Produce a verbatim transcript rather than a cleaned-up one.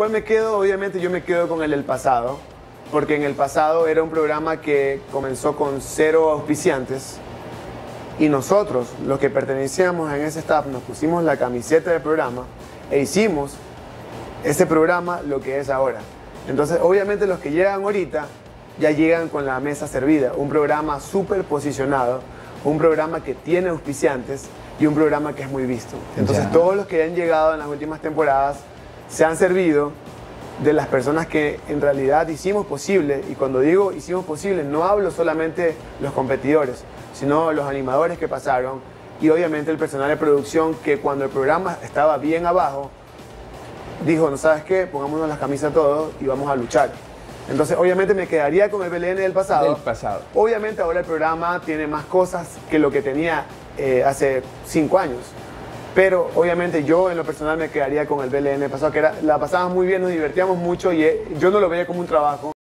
cual me quedo, obviamente yo me quedo con el del pasado, porque en el pasado era un programa que comenzó con cero auspiciantes y nosotros, los que pertenecíamos en ese staff, nos pusimos la camiseta del programa e hicimos ese programa lo que es ahora. Entonces, obviamente los que llegan ahorita ya llegan con la mesa servida, un programa súper posicionado, un programa que tiene auspiciantes y un programa que es muy visto. Entonces, ya. Todos los que han llegado en las últimas temporadas se han servido de las personas que en realidad hicimos posible, y cuando digo hicimos posible, no hablo solamente los competidores, sino los animadores que pasaron y obviamente el personal de producción que cuando el programa estaba bien abajo, dijo, no sabes qué, pongámonos las camisas todos y vamos a luchar. Entonces, obviamente me quedaría con el B L N del pasado. Del pasado. Obviamente ahora el programa tiene más cosas que lo que tenía eh, hace cinco años. Pero obviamente yo en lo personal me quedaría con el B L N del pasado, que era, la pasábamos muy bien, nos divertíamos mucho y eh, yo no lo veía como un trabajo.